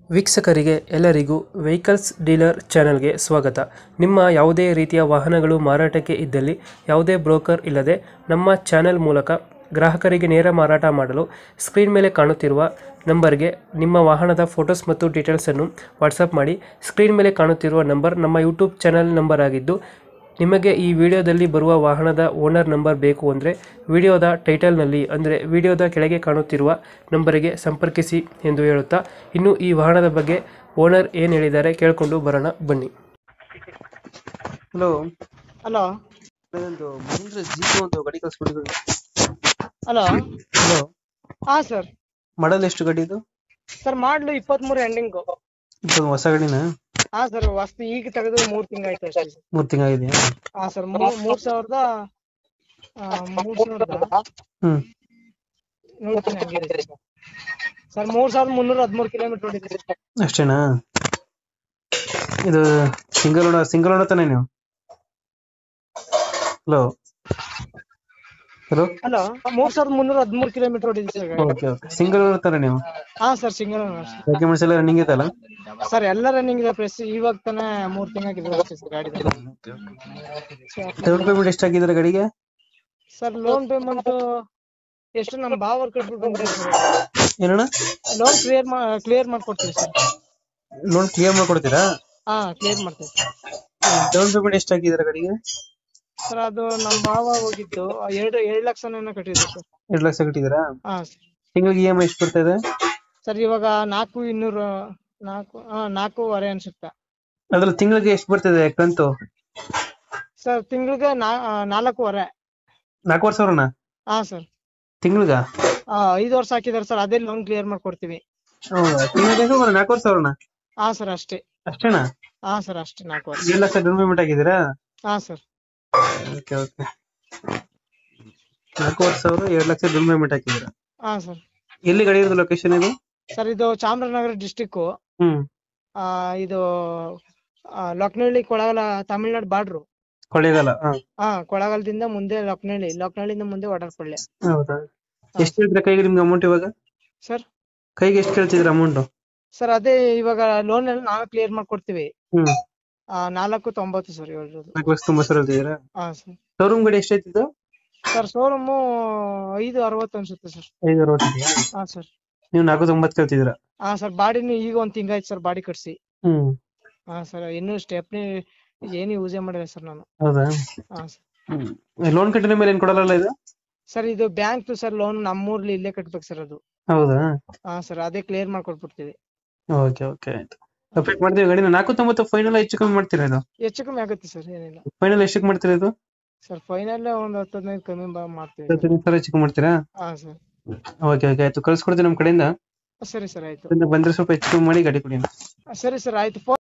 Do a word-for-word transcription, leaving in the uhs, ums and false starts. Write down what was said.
ವೀಕ್ಷಕರಿಗೆ ಎಲ್ಲರಿಗೂ vehicles dealer ಚಾನೆಲ್ಗೆ ಸ್ವಾಗತ. ನಿಮ್ಮ ಯಾವುದೇ ರೀತಿಯ ವಾಹನಗಳು ಮಾರಾಟಕ್ಕೆ ಇದ್ದಲ್ಲಿ ಯಾವುದೇ ಬ್ರೋಕರ್ ಇಲ್ಲದೆ ನಮ್ಮ ಚಾನೆಲ್ ಮೂಲಕ ಗ್ರಾಹಕರಿಗೆ ನೇರ ಮಾರಾಟ ಮಾಡಲು ಸ್ಕ್ರೀನ್ ಮೇಲೆ ಕಾಣುತ್ತಿರುವ ನಂಬರ್ಗೆ ನಿಮ್ಮ ವಾಹನದ ಫೋಟೋಸ್ ಮತ್ತು ಡೀಟೇಲ್ಸನ್ನು ವಾಟ್ಸಪ್ ಮಾಡಿ. ಸ್ಕ್ರೀನ್ ಮೇಲೆ ಕಾಣುತ್ತಿರುವ ನಂಬರ್ ನಮ್ಮ ಯೂಟ್ಯೂಬ್ ಚಾನೆಲ್ ನಂಬರ್ ಆಗಿದ್ದು, ನಿಮಗೆ ಈ ವಿಡಿಯೋದಲ್ಲಿ ಬರುವ ವಾಹನದ ಓನರ್ ನಂಬರ್ ಬೇಕು ಅಂದರೆ ವಿಡಿಯೋದ ಟೈಟಲ್ನಲ್ಲಿ ಅಂದರೆ ವಿಡಿಯೋದ ಕೆಳಗೆ ಕಾಣುತ್ತಿರುವ ನಂಬರಿಗೆ ಸಂಪರ್ಕಿಸಿ ಎಂದು ಹೇಳುತ್ತಾ, ಇನ್ನು ಈ ವಾಹನದ ಬಗ್ಗೆ ಓನರ್ ಏನು ಹೇಳಿದ್ದಾರೆ ಕೇಳಿಕೊಂಡು ಬರೋಣ ಬನ್ನಿ. ಹಲೋ ಹಲೋ ಒಂದು ಮಹೇಂದ್ರ ಜೀಪ್ ಒಂದು ಗಾಡಿ ಕಳಿಸ್ಕೊಟ್ಟಿದ್ರು. ಹಲೋ ಹಲೋ ಹಾ ಸರ್ ಮಾಡಲ್ ಎಷ್ಟು ಗಾಡಿ ಇದು? ಸರ್ ಮಾಡ್ಲು ಇಪ್ಪತ್ಮೂರು ಎಂಡಿಂಗು. ಇದು ಹೊಸ ಗಾಡಿನ? ಹಾ ಸರ್ ವಸ್ತು ಈಗ ತೆಗೆದು ಮೂರ್ ತಿಂಗಾಯ್ತು ಅಷ್ಟೇ. ಮೂರ್ ತಿಂಗಾಗಿದೆಯಾ? ಹಾ ಸರ್ ಮೂರ್ ಸಾವಿರದ ಆ, ಮೂರ್ ಸಾವಿರದ ಹ್ಮ್ ನೋಡ್ತೀನಿ ಹಂಗಿದೆ ಸರ್. ಸರ್ ಮೂರ್ ಸಾವಿರದ ಮುನ್ನೂರ ಹದಿಮೂರು ಕಿಲೋಮೀಟರ್ ಹೊಡಿದೆ ಸರ್. ಅಷ್ಟೇನಾ? ಇದು ಸಿಂಗಲ್ ಓಡ ಸಿಂಗಲ್ ಓಡ ತಾನೆ ನೀವು? ಹಲೋ ಹಲೋ ಹಲೋ ಮೂರ್ ಸಾವಿರದ ಮುನ್ನೂರ ಹದಿಮೂರು ಕಿಲೋಮೀಟರ್ ಹೊಡಿದೆ ಸರ್ ಗಾಡಿ. ಓಕೆ ಓಕೆ ಸಿಂಗಲ್ ಓಡ ತಾನೆ ನೀವು? ಹಾ ಸರ್ ಸಿಂಗಲ್ ಡಾಕ್ಯುಮೆಂಟ್ಸ್ ಎಲ್ಲ ರನ್ನಿಂಗ್ ಇದೆಯಲ್ಲ? ಸರ್ ಎಲ್ಲ ರನ್ನಿಂಗ್ ಇದೆ. ಪ್ರೆಸ್ ಇವಾಗ ತಾನೇ ಮೂರ್ ತಿಂಗಾಗಿದೆ ಅಷ್ಟೇ ಸರ್ ಗಾಡಿ. ಡೌನ್ ಪೇಮೆಂಟ್ ಎಷ್ಟು ಹಾಕಿದ್ರೆ ಗಾಡಿಗೆ? ಸರ್ ಲೋನ್ ಪೇಮೆಂಟ್ ಎಷ್ಟು ನಮ್ ಬಾವರ್ ಕಟ್ಬಿಟ್ಟು ಬಂದ್ರೆ ಏನಣ್ಣ? ಲೋನ್ ಕ್ಲಿಯರ್ ಕ್ಲಿಯರ್ ಮಾಡ್ಕೊಡ್ತೀವಿ ಸರ್. ಲೋನ್ ಕ್ಲಿಯರ್ ಮಾಡ್ಕೊಡ್ತೀರಾ? ಹಾ ಕ್ಲಿಯರ್ ಮಾಡ್ತೀವಿ ಡೌನ್ ಪೇಮೆಂಟ್ ಎಷ್ಟು ಹಾಕಿದ್ರೆ ಗಾಡಿಗೆ? ಸರ್. ಅದು ನಮ್ ಭಾವ ಹೋಗಿದ್ದು ಎರಡು ಎರಡ್ ಲಕ್ಷನ ಕಟ್ಟಿದ್ರು ಸರ್. ಎರಡು ಲಕ್ಷ ಕಟ್ಟಿದ್ದೀರಾ? ಹಾ ಸರ್. ತಿಂಗಳಿಗೆ ಇ ಎಂ ಐ ಎಷ್ಟು ಬರ್ತಾ ಇದೆ? ಸರ್ ಇವಾಗ ನಾಲ್ಕು ಇನ್ನೂರು ನಾಲ್ಕು ಹಾ ನಾಲ್ಕೂವರೆ ಅನ್ಸುತ್ತೆ. ಅದ್ರಲ್ಲಿ ತಿಂಗಳಿಗೆ ಎಷ್ಟು ಬರ್ತಿದೆ ಕಂತು? ಸರ್ ತಿಂಗಳಿಗೆ ನಾಲ್ಕೂವರೆ. ನಾಲ್ಕೂವರೆ ಸಾವಿರನ ಹಾ ಸರ್. ತಿಂಗ್ಳಿಗ? ಹಾ ಐದು ವರ್ಷ ಹಾಕಿದಾರೆ ಸರ್. ಅದೇ ಲೋನ್ ಕ್ಲಿಯರ್ ಮಾಡ್ಕೊಡ್ತೀವಿ. ಹೌದಾ? ತಿಂಗಳಿಗೆ ನಾಲ್ಕೂವರೆ ಸಾವಿರನ? ಹಾ ಸರ್ ಅಷ್ಟೇ. ಅಷ್ಟೇನಾ? ಹಾ ಸರ್ ಅಷ್ಟೇ ನಾಲ್ಕೂವರೆ. ಏಳು ಲಕ್ಷ ಡೌನ್ ಪೇಮೆಂಟ್ ಆಗಿದ್ದೀರಾ? ಹಾ ಸರ್. ಓಕೆ ಓಕೆ ನಾಲ್ಕೂವರೆ ಸಾವಿರ ಎರಡು ಲಕ್ಷ ಡೌನ್ ಪೇಮೆಂಟ್ ಹಾಕಿದ್ದೀರಾ? ಹಾ ಸರ್. ಎಲ್ಲಿ ಗಾಡಿ ಇರೋದು ಲೊಕೇಶನ್ ಇದು? ಸರ್ ಇದು ಚಾಮರಾಜನಗರ ಡಿಸ್ಟಿಕ್. ಹ್ಮ್ ಆ ಇದು ಲಕ್ನಳ್ಳಿ ಕೊಳಗಲ ತಮಿಳ್ನಾಡು ಬಾರ್ಡ್ರು. ಕೊಳ್ಳೇಗಾಲ? ಹಾ ಹಾ ಕೊಳಗಾಲದಿಂದ ಮುಂದೆ ಲಕ್ನಳ್ಳಿ, ಲಕ್ನಳ್ಳಿಯಿಂದ ಮುಂದೆ ವಡರ್ಪಳ್ಳಿ. ಹೌದಾ? ಎಷ್ಟು ಹೇಳ್ತೀರಾ ಕೈಗೆ ನಿಮ್ಗೆ ಅಮೌಂಟ್ ಇವಾಗ? ಸರ್ ಕೈಗೆ ಎಷ್ಟು ಕೇಳ್ತಿದ್ರ ಅಮೌಂಟ್? ಸರ್ ಅದೇ ಇವಾಗ ಲೋನ್ ಎಲ್ಲ ನಾವೇ ಕ್ಲಿಯರ್ ಮಾಡ್ಕೊಡ್ತೀವಿ. ಹ್ಮ್ ಆ ನಾಲ್ಕು ತೊಂಬತ್ತು ಸರ್ ಹೇಳಿರೋದು. ನಾಲ್ಕು ಲಕ್ಷ ತೊಂಬತ್ತು ಸಾವಿರ ಹೇಳ್ತಿದ್ದೀರಾ? ಹಾ ಸರ್. ಶೋರೂಮ್ ಗಾಡಿ ಎಷ್ಟಾಯ್ತಿದ್ದು? ಸರ್ ಶೋರೂಮು ಐದು ಅರವತ್ತು ಅನ್ಸುತ್ತೆ ಸರ್. ಐದು ಅರವತ್ತಿದೆಯಾ? ಹಾ ಸರ್. ನೀವು ನಾಲ್ಕು ತೊಂಬತ್ತು ಕೇಳ್ತಿದ್ದೀರಾ? ಹಾ ಸರ್. ಬಾಡಿನು ಈಗ ಒಂದ್ ತಿಂಗಾಯ್ತು ಸರ್ ಬಾಡಿ ಕಟ್ಸಿ. ಹ್ಮ್ ಹಾ ಸರ್. ಇನ್ನು ಸ್ಟೆಪ್ನಿ ಏನು ಯೂಸೇ ಮಾಡಿಲ್ಲ ಸರ್ ನಾನು. ಹೌದಾ? ಹಾ ಸರ್. ಹ್ಮ್ ಲೋನ್ ಕಟ್ಟಿದ ಮೇಲೆ ಏನ್ ಕೊಡಲ್ಲ ಇದು? ಸರ್ ಇದು ಬ್ಯಾಂಕ್ ಸರ್ ಲೋನ್ ನಮ್ಮೂರ್ಲಿ ಇಲ್ಲೇ ಕಟ್ಬೇಕು ಸರ್ ಅದು. ಹೌದಾ? ಹಾ ಸರ್. ಅದೇ ಕ್ಲಿಯರ್ ಮಾಡ್ಕೊಟ್ಬಿಡ್ತೀವಿ. ಓಕೆ ಓಕೆ ಆಯ್ತು. ಅಪ್ಡೇಟ್ ಮಾಡ್ತೀವಿ ಗಾಡಿನ. ನಾಲ್ಕು ತೊಂಬತ್ತು ಫೈನಲ್ ಹೆಚ್ಚು ಕಮ್ಮಿ ಮಾಡ್ತೀರಾ ಇದು? ಹೆಚ್ಚು ಕಮ್ಮಿ ಆಗುತ್ತೆ ಸರ್. ಏನಿಲ್ಲ ಫೈನಲ್ ಎಷ್ಟಕ್ಕೆ ಮಾಡ್ತೀರಾ ಇದು? ಸರ್ ಫೈನಲ್ ಒಂದ್ ಹತ್ತು ಹದಿನೈದು ಕಮ್ಮಿ ಬಾ- ಮಾಡ್ತೀವಿ ಸರ್. ಹದಿನೈದು ಸಾವಿರ ಹೆಚ್ಚು ಕಮ್ಮಿ ಮಾಡ್ತೀರಾ? ಹಾ ಸರ್. ಓಕೆ ಓಕೆ ಆಯ್ತು, ಕಳ್ಸ್ಕೊಡ್ತೀನಿ ನಮ್ಮ ಕಡೆಯಿಂದ. ಸರಿ ಸರ್ ಆಯ್ತು. ಬಂದ್ರೆ ಸ್ವಲ್ಪ ಹೆಚ್ಚು ಕಮ್ಮಿ ಮಾಡಿ ಗಾಡಿ ಕೊಡಿ. ಸರಿ ಸರ್ ಆಯ್ತು.